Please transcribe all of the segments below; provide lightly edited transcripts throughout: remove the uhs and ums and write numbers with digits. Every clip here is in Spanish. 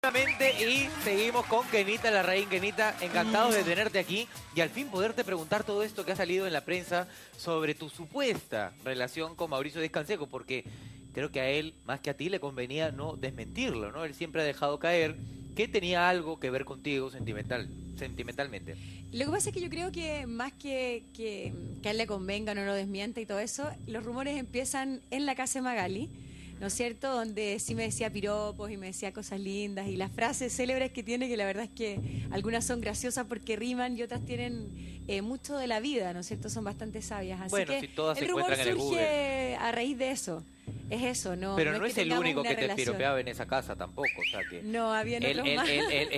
Y seguimos con Kenita Larraín. Kenita, encantados de tenerte aquí y al fin poderte preguntar todo esto que ha salido en la prensa sobre tu supuesta relación con Mauricio Díaz Canseco, porque creo que a él, más que a ti, le convenía no desmentirlo, ¿no? Él siempre ha dejado caer que tenía algo que ver contigo sentimentalmente. Lo que pasa es que yo creo que más que a él le convenga, no lo desmienta y todo eso, los rumores empiezan en la casa de Magali, ¿no es cierto? Donde sí me decía piropos y me decía cosas lindas y las frases célebres que tiene, que la verdad es que algunas son graciosas porque riman y otras tienen mucho de la vida, ¿no es cierto? Son bastante sabias. Así Bueno, que si todas se el rumor encuentran en el surge Google. a raíz de eso. Es eso, ¿no? Pero no es es que el tengamos único una que te relación. piropeaba en esa casa tampoco, o sea que... No, había otros más.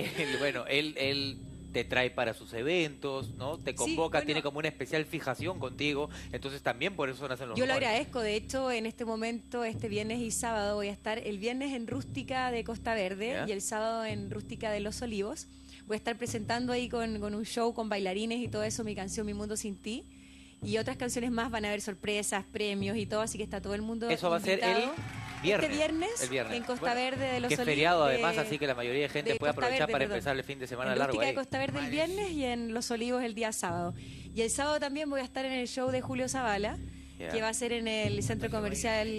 Él te trae para sus eventos, ¿no? Te convoca, bueno, tiene como una especial fijación contigo, entonces también por eso nacen los yo lo rumores. agradezco, de hecho, en este momento, este viernes y sábado, voy a estar el viernes en Rústica de Costa Verde ¿Ya? y el sábado en Rústica de Los Olivos. Voy a estar presentando ahí con un show, con bailarines y todo eso, mi canción Mi Mundo Sin Ti. Y otras canciones más, van a haber sorpresas, premios y todo, así que está todo el mundo Eso va a ser invitado. viernes. Este viernes, en Costa Verde de Los Que es Olivos. feriado además, así que la mayoría de gente puede Costa aprovechar Verde, para perdón. empezar el fin de semana En largo Rústica ahí. de Costa Verde el viernes y en Los Olivos el día sábado. Y el sábado también voy a estar en el show de Julio Zavala, que va a ser en el centro comercial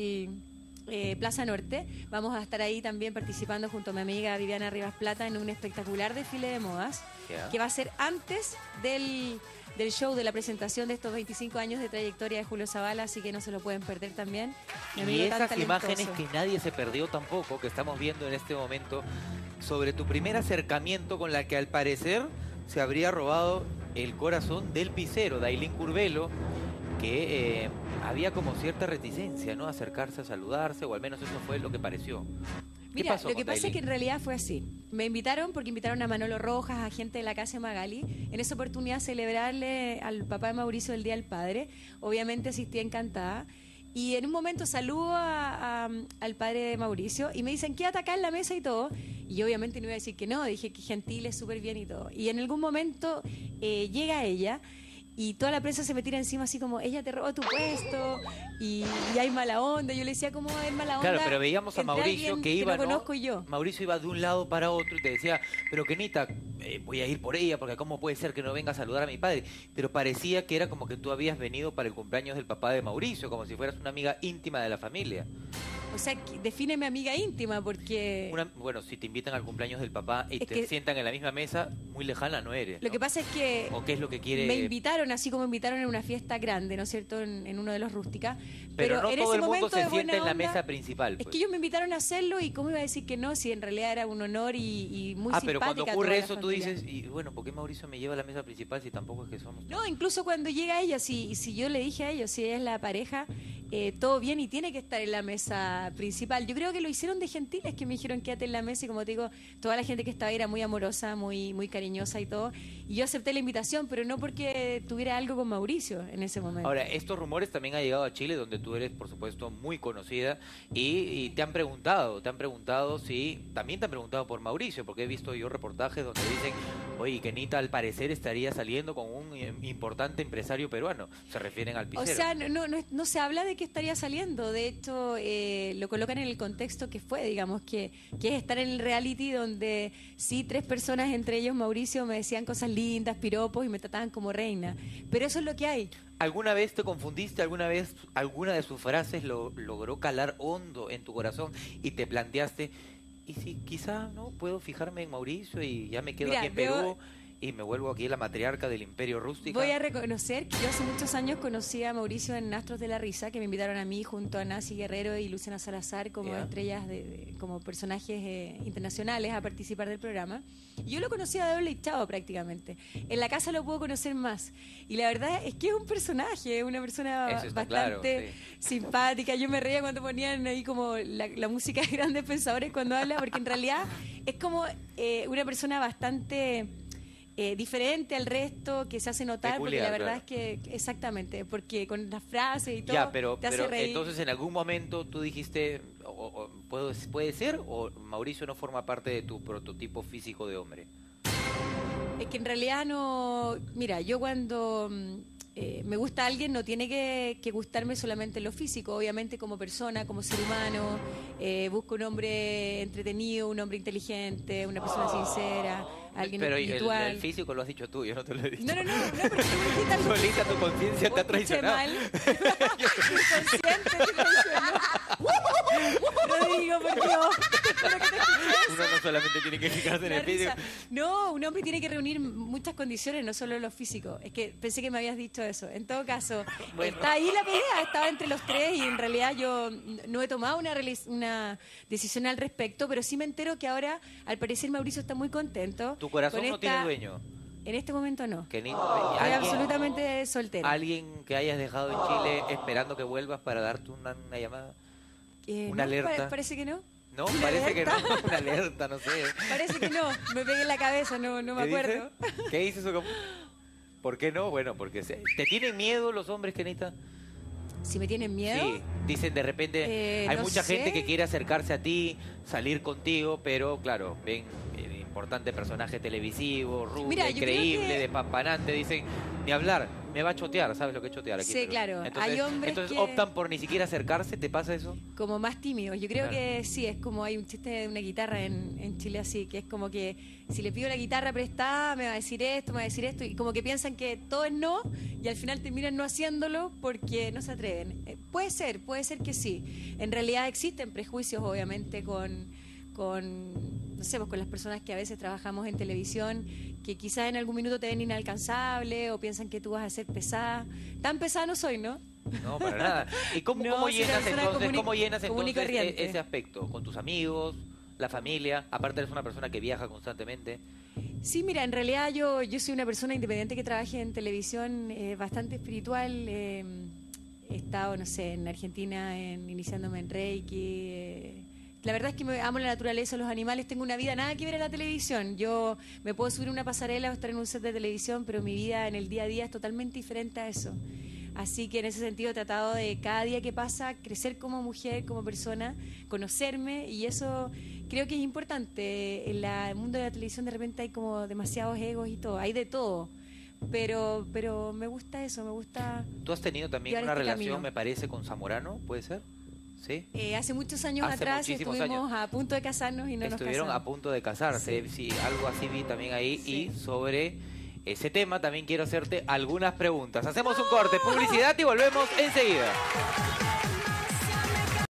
Plaza Norte. Vamos a estar ahí también participando junto a mi amiga Viviana Rivas Plata en un espectacular desfile de modas, que va a ser antes del show, de la presentación de estos 25 años de trayectoria de Julio Zavala, así que no se lo pueden perder también. Y esas imágenes que nadie se perdió tampoco, que estamos viendo en este momento, sobre tu primer acercamiento con la que al parecer se habría robado el corazón del pisero, Dailín Curbelo, que había como cierta reticencia, ¿no? Acercarse a saludarse, o al menos eso fue lo que pareció. Mira, lo que pasa es que en realidad fue así. Me invitaron porque invitaron a Manolo Rojas, a gente de la casa de Magali, en esa oportunidad a celebrarle al papá de Mauricio el Día del Padre. Obviamente asistí encantada. Y en un momento saludo al padre de Mauricio y me dicen, quédate acá en la mesa y todo. Y obviamente no iba a decir que no, dije que gentil, es súper bien y todo. Y en algún momento llega ella y toda la prensa se me tira encima así como, ella te robó tu puesto y hay mala onda. Yo le decía, ¿cómo es mala onda? Claro, pero veíamos a Mauricio que iba, no conozco yo. Mauricio iba de un lado para otro y te decía, pero Kenita, voy a ir por ella porque cómo puede ser que no venga a saludar a mi padre. Pero parecía que era como que tú habías venido para el cumpleaños del papá de Mauricio, como si fueras una amiga íntima de la familia. O sea, defíneme amiga íntima, porque... Bueno, si te invitan al cumpleaños del papá y te sientan en la misma mesa, muy lejana no eres, ¿no? Lo que pasa es que... ¿O qué es lo que quiere...? Me invitaron, así como invitaron en una fiesta grande, ¿no es cierto?, en uno de los Rústica. Pero no en todo ese el mundo momento se sienta en la mesa principal. Es Pues. que ellos me invitaron a hacerlo y cómo iba a decir que no, si en realidad era un honor y muy simpática. Pero cuando toda ocurre la eso tú familia. dices, y bueno, ¿por qué Mauricio me lleva a la mesa principal si tampoco es que somos...? No, incluso cuando llega ella, si yo le dije a ellos, si ella es la pareja, todo bien y tiene que estar en la mesa principal. Yo creo que lo hicieron de gentiles, que me dijeron quédate en la mesa y como te digo, toda la gente que estaba ahí era muy amorosa, muy cariñosa y todo. Y yo acepté la invitación, pero no porque tuviera algo con Mauricio en ese momento. Ahora, estos rumores también han llegado a Chile, donde tú eres, por supuesto, muy conocida, y te han preguntado si, también te han preguntado por Mauricio, porque he visto yo reportajes donde dicen, oye, Kenita al parecer estaría saliendo con un importante empresario peruano, se refieren al pisero. O sea, no se habla de que estaría saliendo, de hecho, lo colocan en el contexto que fue, digamos, que es estar en el reality donde sí, 3 personas, entre ellos Mauricio, me decían cosas lindas, piropos y me trataban como reina, pero eso es lo que hay. ¿Alguna vez te confundiste? ¿Alguna vez alguna de sus frases logró calar hondo en tu corazón y te planteaste, y si quizá no puedo fijarme en Mauricio y ya me quedo aquí en Perú y me vuelvo aquí la matriarca del Imperio Rústica? Voy a reconocer que yo hace muchos años conocí a Mauricio en Astros de la Risa, que me invitaron a mí junto a Nancy Guerrero y Luciana Salazar como estrellas, como personajes internacionales a participar del programa. Y yo lo conocía de doble y chavo prácticamente. En la casa lo puedo conocer más. Y la verdad es que es un personaje, una persona bastante simpática. Yo me reía cuando ponían ahí como la música de Grandes Pensadores cuando habla, porque en realidad es como una persona bastante... diferente al resto, que se hace notar, peculiar, porque la verdad es que, exactamente, porque con las frases y todo, ya, pero te hace reír. Entonces en algún momento tú dijiste, ¿puede ser? ¿O Mauricio no forma parte de tu prototipo físico de hombre? Es que en realidad no... Mira, yo cuando me gusta alguien, no tiene que gustarme solamente lo físico, obviamente como persona, como ser humano. Busco un hombre entretenido, un hombre inteligente, una persona sincera, alguien Pero espiritual. el físico lo has dicho tú, yo no te lo he dicho. No, porque tú me dijiste algo Solita tu conciencia te ha Vos escuché traicionado. mal. Inconsciente te traicionó. Lo digo, por Dios. Espero que te escuches. Uno no solamente tiene que fijarse en La el físico. risa. No, un hombre tiene que reunir muchas condiciones, no solo lo físico. Es que pensé que me habías dicho eso. En todo caso, Bueno. está ahí la pelea, estaba entre los tres y en realidad yo no he tomado una decisión al respecto, pero sí me entero que ahora, al parecer, Mauricio está muy contento. Tu corazón con no tiene dueño. En este momento no. Que ni, Estoy absolutamente soltera. alguien que hayas dejado en Chile esperando que vuelvas para darte una llamada. Una no, alerta. Parece que no. No, ¿Una parece que no. alerta? Una alerta, no sé. Parece que no. Me pegué en la cabeza, no me ¿Qué acuerdo. dice? ¿Qué dice eso? ¿Por qué no? Bueno, porque ¿te tienen miedo los hombres, Kenita? Si me tienen miedo. Sí, dicen de repente, hay no mucha sé. gente que quiere acercarse a ti, salir contigo, pero claro, ven importante personaje televisivo, rubio, Mira, yo creo increíble, que- despampanante, dicen, ni hablar, me va a chotear, ¿sabes lo que es chotear aquí? Sí, claro, hay hombres entonces que- optan por ni siquiera acercarse, ¿te pasa eso? Como más tímidos. Yo creo Claro. que sí, es como hay un chiste de una guitarra en Chile así, que es como que si le pido la guitarra prestada, me va a decir esto, me va a decir esto, y como que piensan que todo es no, y al final terminan no haciéndolo porque no se atreven. Puede ser que sí. En realidad existen prejuicios, obviamente, no sé, pues con las personas que a veces trabajamos en televisión, que quizás en algún minuto te ven inalcanzable o piensan que tú vas a ser pesada. Tan pesada no soy, ¿no? No, para nada. ¿Y cómo, No, cómo soy una llenas persona entonces, común y- cómo llenas común y entonces corriente. ese aspecto? ¿Con tus amigos, la familia? Aparte eres una persona que viaja constantemente. Sí, mira, en realidad yo soy una persona independiente que trabaja en televisión, bastante espiritual. He estado, no sé, en Argentina iniciándome en Reiki. La verdad es que me amo la naturaleza, los animales. Tengo una vida nada que ver a la televisión. Yo me puedo subir a una pasarela o estar en un set de televisión, pero mi vida en el día a día es totalmente diferente a eso. Así que en ese sentido he tratado de cada día que pasa crecer como mujer, como persona, conocerme, y eso creo que es importante. En el mundo de la televisión de repente hay como demasiados egos y todo, hay de todo. Pero me gusta eso, me gusta... Tú has tenido también llevar una este relación, camino. me parece, con Zamorano, ¿puede ser? ¿Sí? Hace muchos años Hace atrás muchísimos estuvimos a punto de casarnos y no Estuvieron nos a casamos. punto de casarse, sí, algo así vi también ahí. Sí. Y sobre ese tema también quiero hacerte algunas preguntas. Hacemos un corte, publicidad y volvemos enseguida.